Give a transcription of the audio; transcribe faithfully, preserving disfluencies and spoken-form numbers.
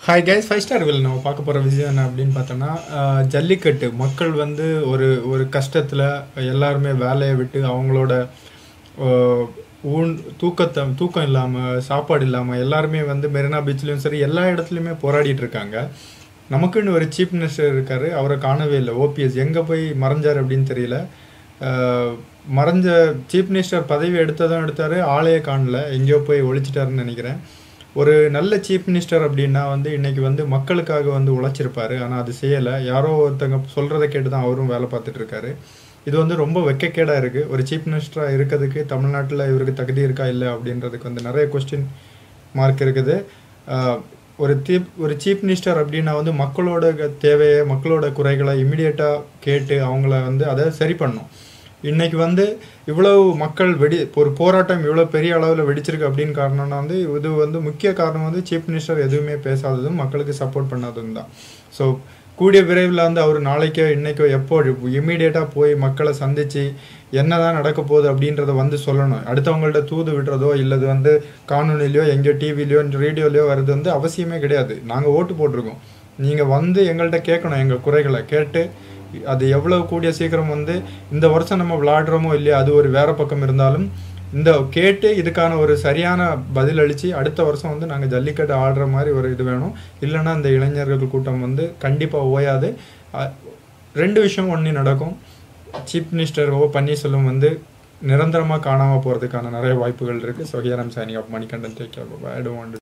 Hi guys, five star வில் நம்ம பார்க்க போகிற விஷயம் என்ன அப்படின்னு பார்த்தோன்னா, அஹ், ஜல்லிக்கட்டு மக்கள் வந்து ஒரு ஒரு கஷ்டத்தில் எல்லாருமே வேலையை விட்டு அவங்களோட அஹ், ஊன் தூக்கத்தை தூக்கம் இல்லாமல் சாப்பாடு இல்லாமல் எல்லாருமே வந்து மெரினா பீச்லேயும் சரி எல்லா இடத்துலையுமே போராடிட்டு இருக்காங்க. நமக்குன்னு ஒரு சீஃப் மினிஸ்டர் இருக்கார், அவரை காணவே இல்லை. ஓபிஎஸ் எங்கே போய் மறைஞ்சார் அப்படின்னு தெரியல. அஹ், மறைஞ்ச சீஃப் மினிஸ்டர் பதவி எடுத்ததும் எடுத்தார், ஆளையே காணல, எங்கேயோ போய் ஒழிச்சிட்டாருன்னு நினைக்கிறேன். ஒரு நல்ல சீஃப் மினிஸ்டர் அப்படின்னா வந்து இன்னைக்கு வந்து மக்களுக்காக வந்து உழைச்சிருப்பாரு, ஆனால் அது செய்யலை. யாரோ ஒருத்தங்க சொல்கிறத கேட்டு தான் அவரும் வேலை பார்த்துட்டு இருக்காரு. இது வந்து ரொம்ப வெக்கக்கேடாக இருக்குது. ஒரு சீஃப் மினிஸ்டராக இருக்கிறதுக்கு தமிழ்நாட்டில் இவருக்கு தகுதி இருக்கா இல்லை அப்படின்றதுக்கு வந்து நிறைய கொஸ்டின் மார்க் இருக்குது. ஆஹ் ஒரு தீப் ஒரு சீஃப் மினிஸ்டர் அப்படின்னா வந்து மக்களோட க- தேவையை மக்களோட குறைகளை இமிடியேட்டாக கேட்டு அவங்கள வந்து அதை சரி பண்ணும். இன்னைக்கு வந்து இவ்வளவு மக்கள் வெடி ஒரு போராட்டம் இவ்வளோ பெரிய அளவில் வெடிச்சிருக்கு அப்படின்னு காரணம்னா வந்து இது வந்து முக்கிய காரணம் வந்து சீஃப் மினிஸ்டர் எதுவுமே பேசாததும் மக்களுக்கு சப்போர்ட் பண்ணாததும் தான். ஸோ கூடிய விரைவில் வந்து அவர் நாளைக்கோ இன்னைக்கோ எப்போ இம்மீடியட்டாக போய் மக்களை சந்தித்து என்ன தான் நடக்க போகுது அப்படின்றத வந்து சொல்லணும். அடுத்தவங்கள்ட்ட தூது விடுறதோ இல்லது வந்து காணொலியிலையோ எங்கேயோ டிவிலையோ ரேடியோலையோ வர்றது வந்து அவசியமே கிடையாது. நாங்கள் ஓட்டு போட்டிருக்கோம், நீங்கள் வந்து எங்கள்கிட்ட கேட்கணும், எங்கள் குறைகளை கேட்டு அது எவ்வளவு கூடிய சீக்கிரம் வந்து இந்த வருஷம் நம்ம விளையாடுறோமோ இல்லையா அது ஒரு வேற பக்கம் இருந்தாலும் இந்த கேட்டு இதுக்கான ஒரு சரியான பதில் அளித்து அடுத்த வருஷம் வந்து நாங்கள் ஜல்லிக்கட்டு ஆடுற மாதிரி ஒரு இது வேணும். இல்லைன்னா இந்த இளைஞர்கள் கூட்டம் வந்து கண்டிப்பாக ஓயாது. அ- ரெண்டு விஷயம் ஒன்று நடக்கும். சீஃப் மினிஸ்டர் ஓ பன்னீர்செல்வம் வந்து நிரந்தரமாக காணாமல் போகிறதுக்கான நிறைய வாய்ப்புகள் இருக்குது. So here I'm signing off Manikandan. Take care. I don't want